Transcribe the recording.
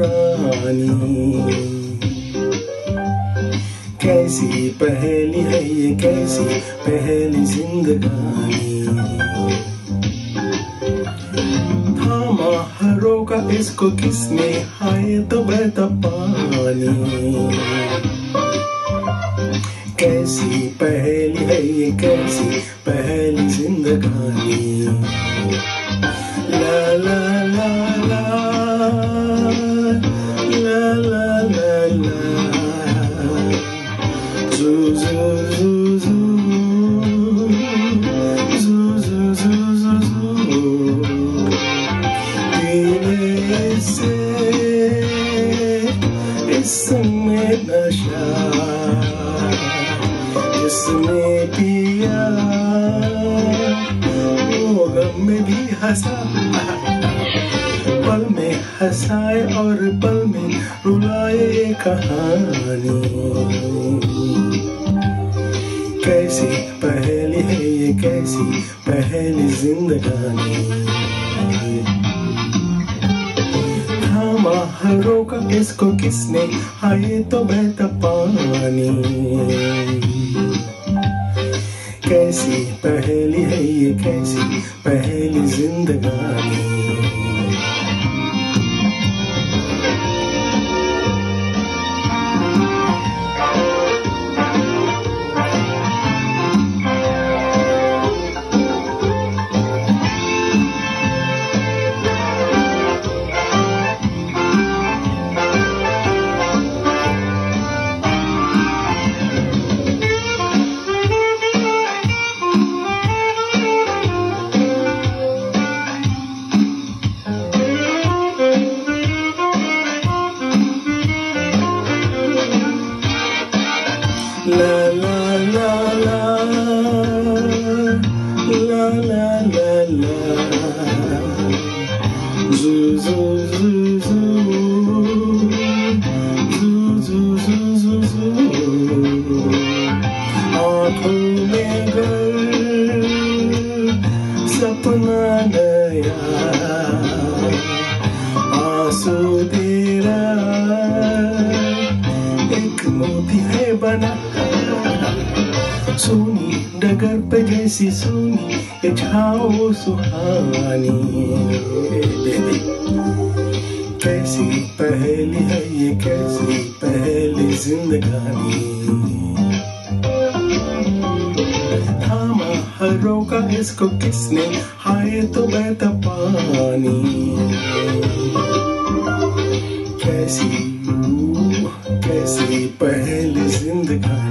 पुरानी। कैसी पहेली है ये, कैसी पहेली जिंदगानी। थामा रोका इसको किसने, हाय तो बहता पानी। कैसी पहेली है ये, कैसी पहेली जिंदगानी। ला ला ला ला ला ला ला ला, जू जू जू जू जू जू जू जू। पीने से इसमें नशा, इसने पिया वो गम में भी हंसा। पल में हंसाए और पल में रुलाए कहानी। कैसी पहेली है ये, कैसी पहेली जिंदगानी। थामा रोका इसको किसने, हाय तो बहता पानी। कैसी पहेली है ये, कैसी पहेली जिंदगानी। La la la la la la la la, zoo zoo zoo zoo zoo zoo zoo zoo। आँखों में घर सपना नया, आंसू तेरा एक मोती है बना। सोनी डगर पे जैसी सोनी ये छाओ सुहानी। कैसी पहेली है ये, कैसी पहेली जिंदगानी। थामा रोका इसको किसने, हाय तो बहता पानी। कैसी पहेली जिंदगानी।